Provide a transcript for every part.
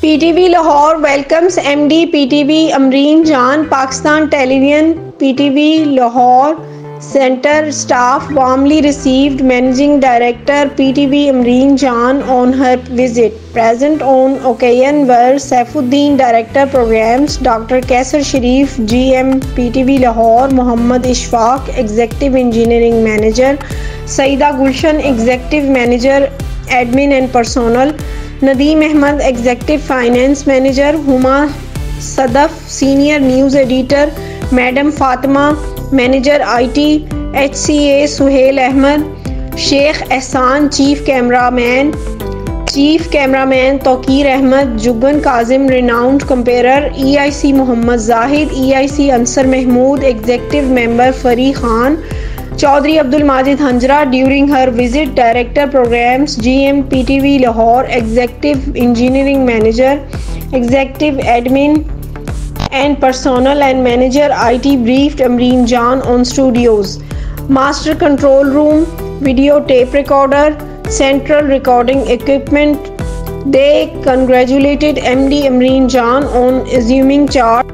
PTV Lahore welcomes MD PTV Amreen Jan. Pakistan Television PTV Lahore Center staff warmly received Managing Director PTV Amreen Jan on her visit. Present on occasion were Saifuddin Director Programs, Dr. Kaisar Sharif GM PTV Lahore, Muhammad Ishfaq Executive Engineering Manager, Saida Gulshan Executive Manager Admin and Personnel, Nadeem Ahmed Executive Finance Manager, Huma Sadaf Senior News Editor, Madam Fatima Manager IT, HCA Suhail Ahmed, Sheikh Ehsan Chief Cameraman Tawqir Ahmed, Jugan Kazim Renowned Comparer, EIC Muhammad Zahid, EIC Ansar Mahmood, Executive Member Fari Khan, Chaudhry Abdul Majid Hanjra. During her visit, Director Programs GM PTV Lahore, Executive Engineering Manager, Executive Admin and Personnel and Manager IT briefed Amreen Jan on studios, Master Control Room, Video Tape Recorder, Central Recording Equipment. They congratulated MD Amreen Jan on assuming charge.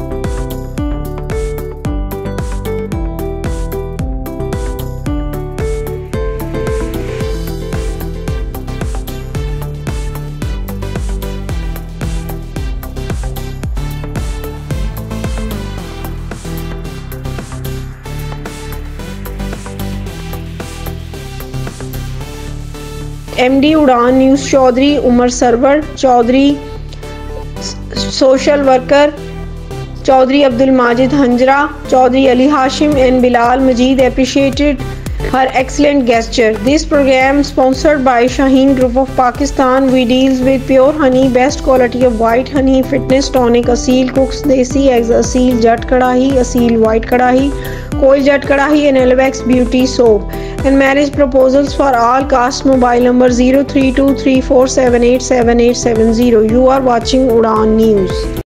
MD Udaan News Chaudhry Umar Sarwar, Chaudhry Social Worker, Chaudhry Abdul Majid Hanjra, Chaudhry Ali Hashim and Bilal Majid appreciated her excellent gesture. This program sponsored by Shaheen Group of Pakistan. We deals with pure honey, best quality of white honey, fitness tonic, Asil Cooks, Desi Eggs, Asil Jat Kadahi, Asil White Kadahi, Koi Jat Kadahi and Elvex Beauty Soap. And marriage proposals for all caste. Mobile number 0323478780. You are watching Udaan News.